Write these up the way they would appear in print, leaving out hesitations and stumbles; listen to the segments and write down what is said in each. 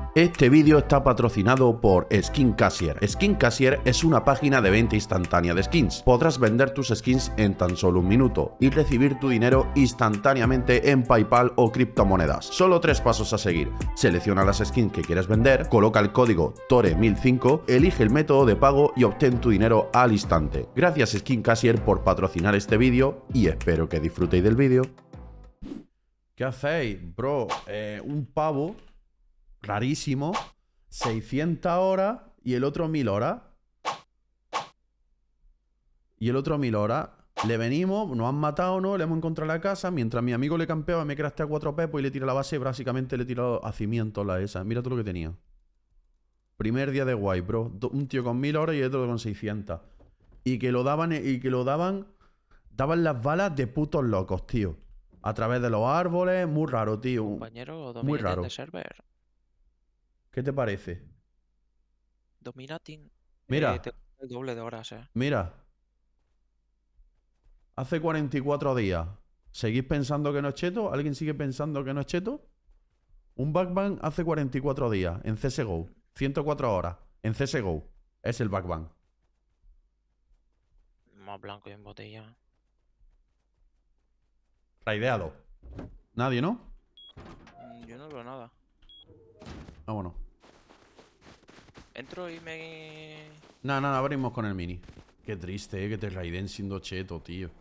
Este vídeo está patrocinado por Skincasier. Skincasier es una página de venta instantánea de skins. Podrás vender tus skins en tan solo un minuto y recibir tu dinero instantáneamente en PayPal o criptomonedas. Solo 3 pasos a seguir. Selecciona las skins que quieres vender, coloca el código TORE1005, elige el método de pago y obtén tu dinero al instante. Gracias Skincasier por patrocinar este vídeo y espero que disfrutéis del vídeo. ¿Qué hacéis, bro? Un pavo rarísimo, 600 horas y el otro 1000 horas. Y el otro 1000 horas. Le venimos, nos han matado, ¿no? Le hemos encontrado la casa. Mientras mi amigo le campeaba, me craftea 4 pepos y le tira la base. Básicamente le tira a cimientos la esa. Mira todo lo que tenía. Primer día de guay, bro. Un tío con 1000 horas y otro con 600. Y que lo daban, daban las balas de putos locos, tío. A través de los árboles. Muy raro, tío. Compañero, muy raro. de server. ¿Qué te parece? Dominating. Mira. El doble de horas, Mira. Hace 44 días. ¿Seguís pensando que no es cheto? ¿Alguien sigue pensando que no es cheto? Un backbang hace 44 días en CSGO. 104 horas en CSGO. Es el backbang. Más blanco y en botella. Raideado. Nadie, ¿no? Yo no veo nada. Vámonos. Entro y me... Nada, abrimos con el mini. Qué triste, que te raiden siendo cheto, tío.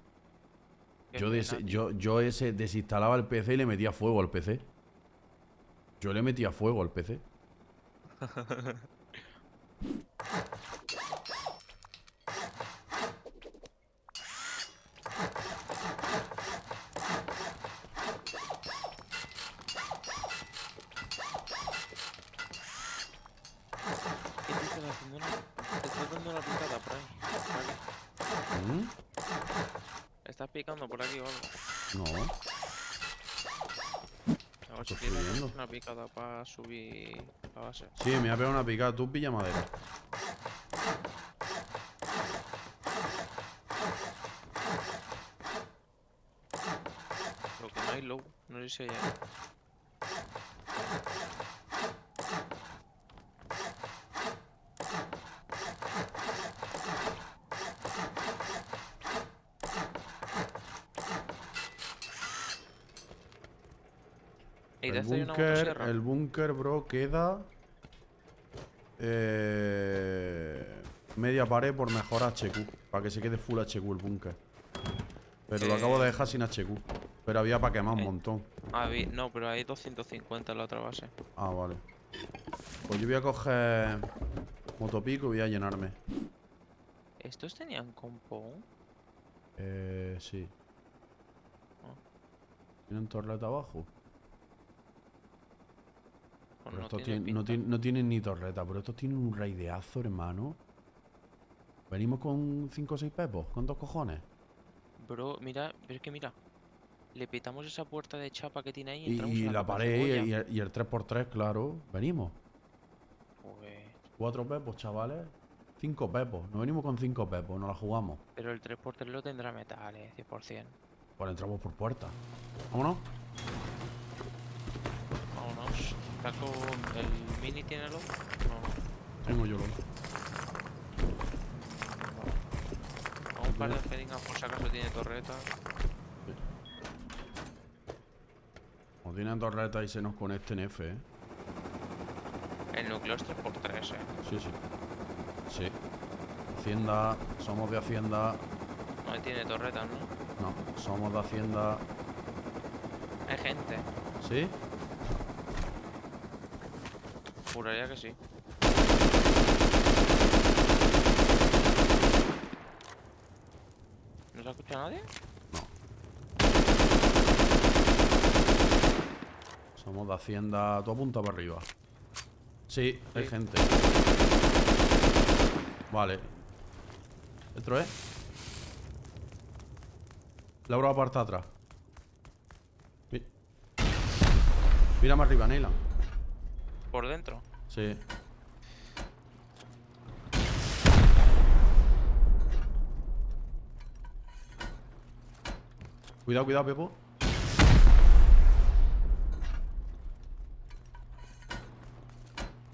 Yo ese desinstalaba el PC y le metía fuego al PC. Yo le metía fuego al PC. Estás dando una picada por ahí. ¿Estás picando por aquí o algo? No. A ver si tienes una picada para subir la base. Sí, me ha pegado una picada. Tú pilla madera. Lo que no hay low. No sé si hay. El búnker, bro, queda media pared por mejor HQ. Para que se quede full HQ el búnker. Pero lo acabo de dejar sin HQ. Pero había para quemar un montón. No, pero hay 250 en la otra base. Ah, vale. Pues yo voy a coger motopico y voy a llenarme. ¿Estos tenían compound? Sí. ¿Tienen torreta abajo? Pues no, no tienen ni torreta, pero estos tienen un raideazo, hermano. Venimos con 5 o 6 pepos, con 2 cojones. Bro, mira, pero es que mira. Le petamos esa puerta de chapa que tiene ahí y la pared y el 3x3, claro. Venimos. Pues... 4 pepos, chavales. 5 pepos. Nos venimos con 5 pepos, nos la jugamos. Pero el 3x3 lo tendrá metales, 100%. Pues entramos por puerta. Vámonos. Vámonos. ¿Saco el mini tiene lo? No. Tengo yo lo. A un par de jeringas por si acaso tiene torreta. Sí. O tienen torreta y se nos conecten F, El núcleo es 3x3, Sí. Sí. Hacienda. Somos de Hacienda. No tiene torretas, ¿no? No, somos de Hacienda. Hay gente. ¿Sí? Juraría que sí. ¿No se escucha nadie? No. Somos de Hacienda. Tú apunta para arriba. Sí, hay gente. Vale. ¿Esto es? Laura aparta atrás. Mira más arriba, Neyland. ¿Por dentro? Sí. Cuidado, cuidado, Pepo.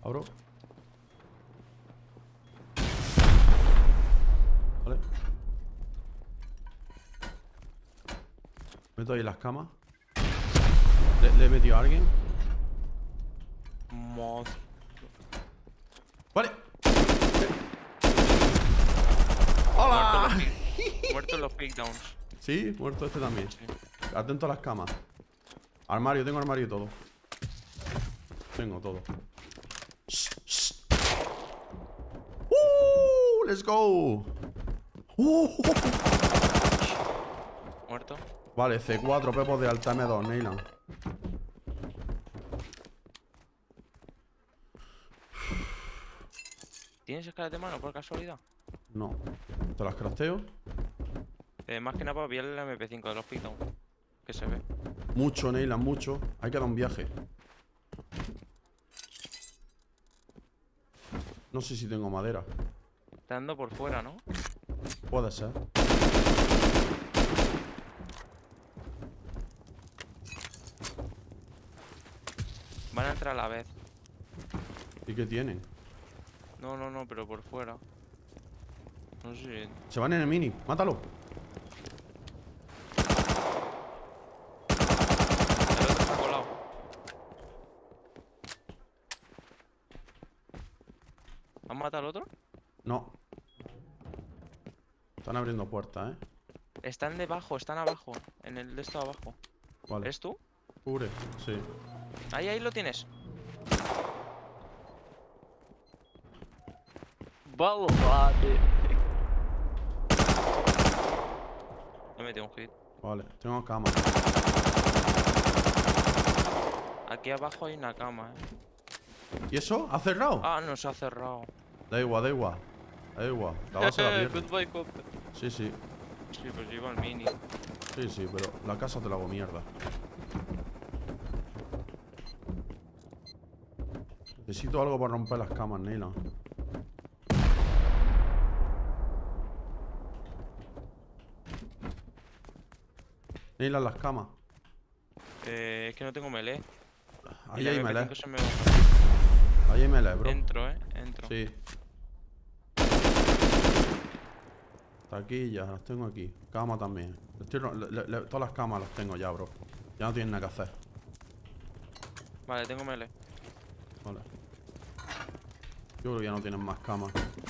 Abro. Vale. Meto ahí las camas. Le he metido a alguien. Mod. Vale. Muerto ¡Hola! los muertos los pickdowns. Sí, muerto este también. Sí. Atento a las camas. Armario, tengo armario y todo. Tengo todo. Let's go. Muerto. Vale, C4, pepos de alta M2, Neyland. ¿Tienes escalas de mano por casualidad? No. ¿Te las crafteo? Más que nada para pillar el MP5 de los pickdowns. Que se ve. Mucho, Neyland, mucho. Hay que dar un viaje. No sé si tengo madera. Está dando por fuera, ¿no? Puede ser. Van a entrar a la vez. ¿Y qué tienen? No, pero por fuera. No sé. Se van en el mini. Mátalo. El otro está colado. ¿Han matado al otro? No. Están abriendo puertas, ¿eh? Están debajo, están abajo. En el de esto abajo. Vale. ¿Eres tú? Cubre. Sí. Ahí lo tienes. Vale. Me metí un hit. Vale. Tengo cama. Aquí abajo hay una cama, ¿Y eso? ¿Ha cerrado? Ah, no se ha cerrado. Da igual, da igual. Da igual. La base la abierta. Goodbye, copper. Sí, sí. Sí, pues llevo al mini. Sí, sí, pero la casa te la hago mierda. Necesito algo para romper las camas, Neyland. Neyland, las camas. Es que no tengo melee. Ahí Y hay la MP5 melee. se me va. Ahí hay melee, bro. Entro, entro. Sí. Taquillas, las tengo aquí. Cama también. Todas las camas las tengo ya, bro. Ya no tienen nada que hacer. Vale, tengo melee. Vale. Yo creo que ya no tienen más camas.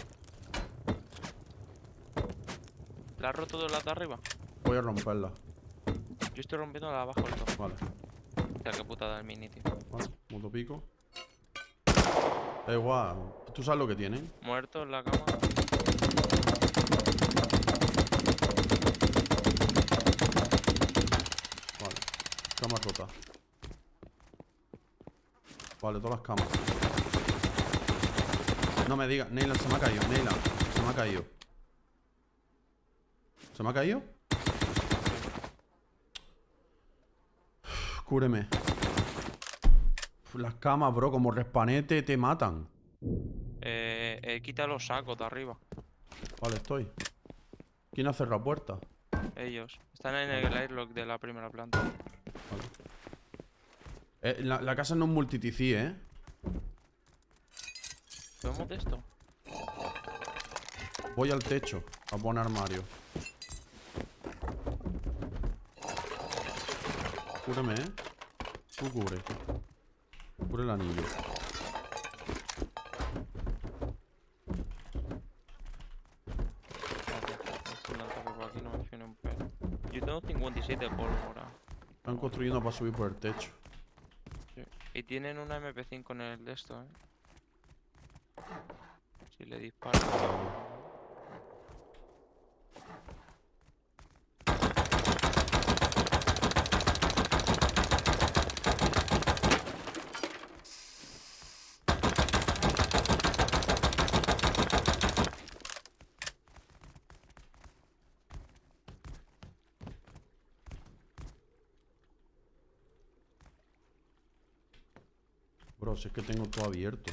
¿La has roto de la de arriba? Voy a romperla. Yo estoy rompiendo la de abajo del todo. Vale. Hostia, qué putada el mini, tío. Vale. Motopico. Da igual. ¿Tú sabes lo que tienen? Muerto en la cama. Vale. Cama rota. Vale, todas las camas. No me digas. Neyland, se me ha caído. Neyland, se me ha caído. ¿Se me ha caído? Cúbreme. Las camas, bro, como respanete te matan. Quita los sacos de arriba. Vale, estoy. ¿Quién ha cerrado la puerta? Ellos. Están en el airlock de la primera planta. Vale. La casa no es multi-TC, ¿eh? ¿Podemos de esto? Voy al techo a poner armario. Cúbreme, ¿eh? Tú cubre. Cubre el anillo. Aquí no me fío ni un pelo. Yo tengo 57 de pólvora. Están construyendo para subir por el techo. Sí. Y tienen una MP5 en el de esto, Si le disparo. Bro, si es que tengo todo abierto.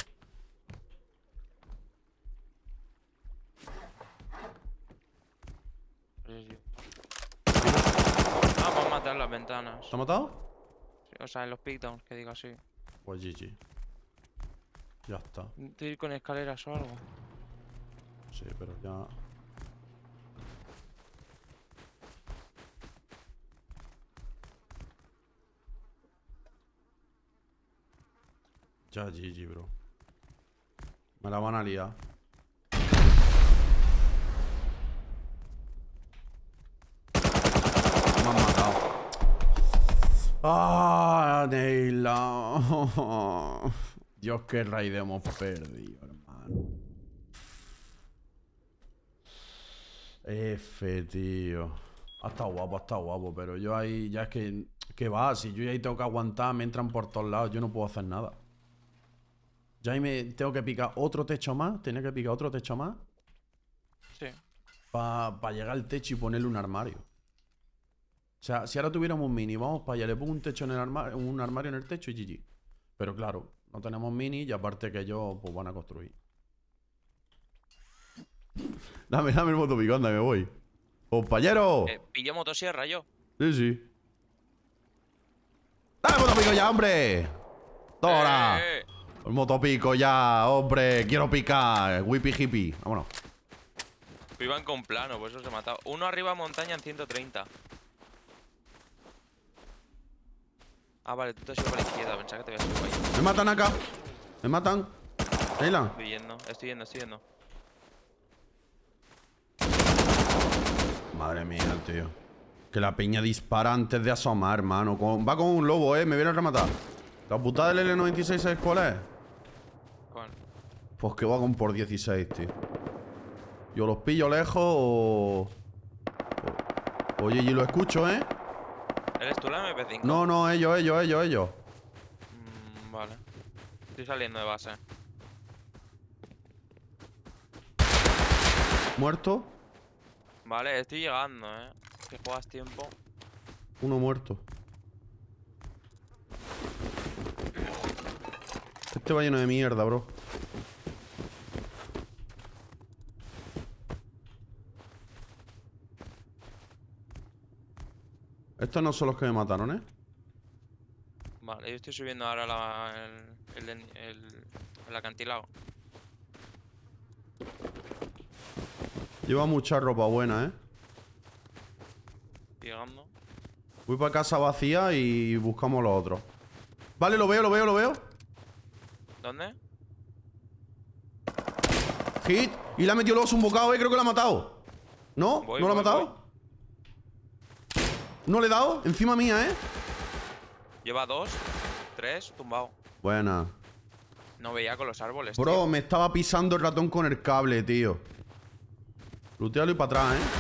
Vamos a matar las ventanas. ¿Te ha matado? Sí, o sea, en los pickdowns, que diga así. Pues GG. Ya está. Intento ir con escaleras o algo. Sí, pero ya... Ya, GG, bro. Me la van a liar. Me han matado. ¡Ah, Neila! Dios, qué raid hemos perdido, hermano. F, tío. Ha estado guapo, pero yo ahí ya es que... ¿Qué va? Si yo ahí tengo que aguantar, me entran por todos lados, yo no puedo hacer nada. Ya ahí me tengo que picar otro techo más. Tenía que picar otro techo más. Sí. Para llegar al techo y ponerle un armario. O sea, si ahora tuviéramos un mini, vamos para allá, le pongo un techo en el armario, un armario en el techo y GG. Pero claro, no tenemos mini y aparte que ellos pues van a construir. Dame el motopico, anda, me voy. ¡Compañero! Pillo motosierra yo. Sí, sí. ¡Dale el motopico ya, hombre! ¡Tora! El motopico ya, hombre. Quiero picar. Whippy hippie. Vámonos. Iban con plano, por eso se ha matado. Uno arriba montaña en 130. Ah, vale, tú te has ido para la izquierda. Pensaba que te habías ido para ahí. Me matan acá. Me matan. Neila. Estoy yendo. Madre mía, tío. Que la peña dispara antes de asomar, hermano. Va con un lobo, me viene a rematar. La putada del L96, ¿sabes cuál es? ¿Cuál? Pues que va con por 16, tío. Yo los pillo lejos o... Oye, y lo escucho, ¿eh? ¿Eres tú la MP5? No, ellos. Vale. Estoy saliendo de base. ¿Muerto? Vale, estoy llegando, Que juegas tiempo. Uno muerto. Este va lleno de mierda, bro. Estos no son los que me mataron, ¿eh? Vale, yo estoy subiendo ahora el acantilado. Lleva mucha ropa buena, ¿eh? Llegando. Voy para casa vacía y buscamos los otros. Vale, lo veo. ¿Dónde? Hit. Y le ha metido los un bocado, creo que lo ha matado. ¿No? ¿No lo ha matado? No le he dado. Encima mía, ¿eh? Lleva 2, 3, tumbado. Buena. No veía con los árboles, Bro, tío. me estaba pisando el ratón con el cable, tío. Lootealo y para atrás, ¿eh?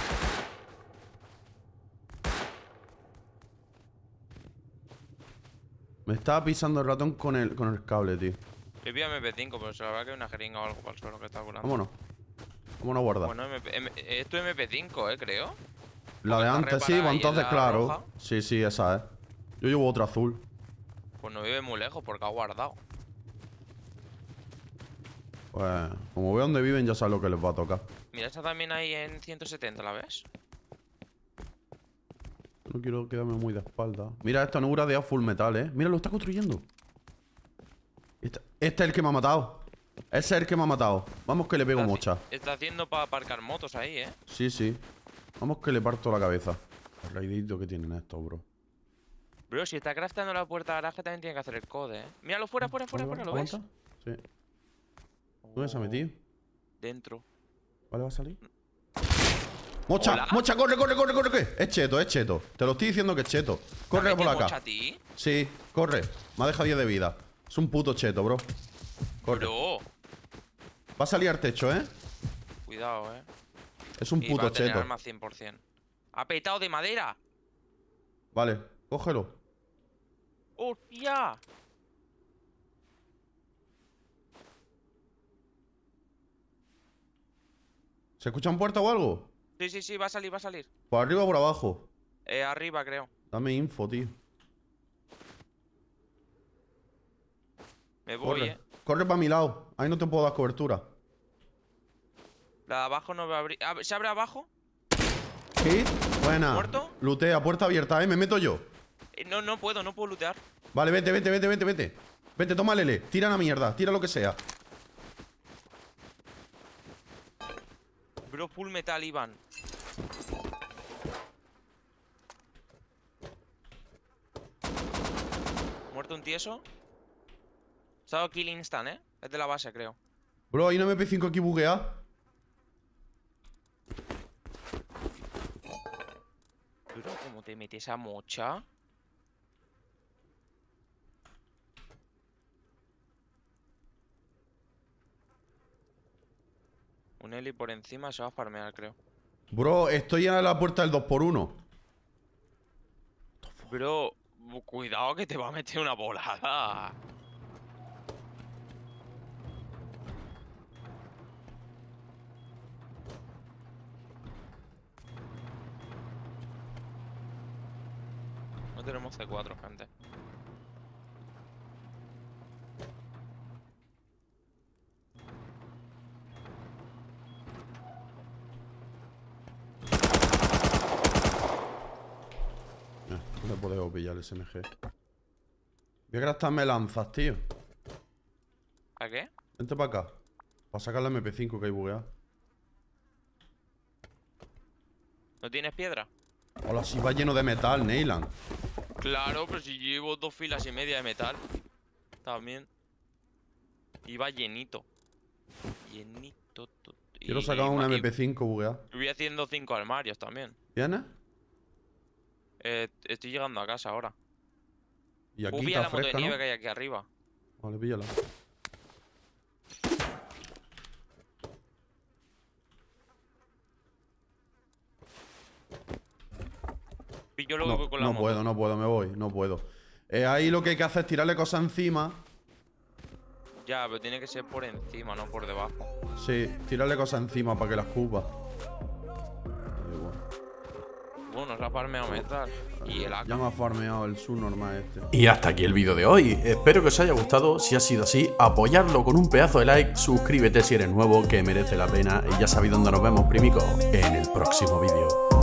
Me estaba pisando el ratón con el cable, tío. Yo vi MP5, pero se la verdad que hay una jeringa o algo para el suelo que está volando. Vámonos. Vámonos a guardar. Bueno, es tu MP5, creo. La de antes, sí, pues entonces, claro. Roja. Sí, esa es. Yo llevo otra azul. Pues no vive muy lejos porque ha guardado. Pues, como veo dónde viven, ya sabes lo que les va a tocar. Mira, esta también hay en 170, ¿la ves? No quiero quedarme muy de espalda. Mira esta neura de full metal, ¿eh? Mira, lo está construyendo. Este es el que me ha matado. Ese es el que me ha matado. Vamos que le pego mocha. Está haciendo para aparcar motos ahí, ¿eh? Sí. Vamos que le parto la cabeza. El raidito que tienen estos, bro. Bro, si está crafteando la puerta de garaje también tiene que hacer el code, ¿eh? Míralo fuera, ¿lo ves? Sí. ¿Dónde se ha metido? Dentro. Vale, va a salir. ¡Mocha! Hola. ¡Mocha! ¡Corre! Es cheto. Te lo estoy diciendo que es cheto. Corre por acá. ¿Mocha a ti? Sí, corre. Me ha dejado 10 de vida. Es un puto cheto, bro. Corre. Bro. Va a salir al techo, ¿eh? Cuidado, Es un Y puto va a tener cheto. arma 100%. ¡Ha petado de madera! Vale, cógelo. ¡Hostia! ¿Se escuchan puertas o algo? Sí, va a salir. ¿Por arriba o por abajo? Arriba, creo. Dame info, tío. Me voy, Corre para mi lado. Ahí no te puedo dar cobertura. La de abajo no va a abrir. ¿Se abre abajo? ¿Hit? Buena. ¿Muerto? Lootea, puerta abierta, me meto yo. No puedo lootear. Vale, vete. Vete, toma Lele. Tira la mierda, tira lo que sea. Bro, full metal, Iván. Muerto un tieso. Se ha dado kill instant, Es de la base, creo. Bro, hay una MP5 aquí bugueada. Bro, ¿cómo te metes esa mocha? Un heli por encima se va a farmear, creo. Bro, estoy a la puerta del 2x1. Bro, cuidado que te va a meter una volada. No tenemos C4, gente. No podemos pillar el SMG. Voy a gastarme lanzas, tío. ¿A qué? Vente para acá. Para sacar la MP5 que hay bugueada. ¿No tienes piedra? Hola, si va lleno de metal, Neyland. Claro, pero si llevo 2 filas y media de metal. También. Iba llenito. Llenito. Quiero sacar una MP5 bugueada. Voy haciendo 5 armarios también. ¿Vienes? Estoy llegando a casa ahora. Y aquí Pilla está la moto de fresca, nieve ¿no? que hay aquí arriba. Vale, píllala. Pillo luego No, con la no moto. puedo, no puedo, me voy, no puedo. Ahí lo que hay que hacer es tirarle cosas encima. Ya, pero tiene que ser por encima, no por debajo. Sí, tirarle cosas encima para que las cuba. Bueno, se ha farmeado metal. Y el AK. Ya me ha farmeado el subnormal este. Y hasta aquí el vídeo de hoy. Espero que os haya gustado. Si ha sido así, apoyarlo con un pedazo de like. Suscríbete si eres nuevo, que merece la pena. Y ya sabéis dónde nos vemos, primicos, en el próximo vídeo.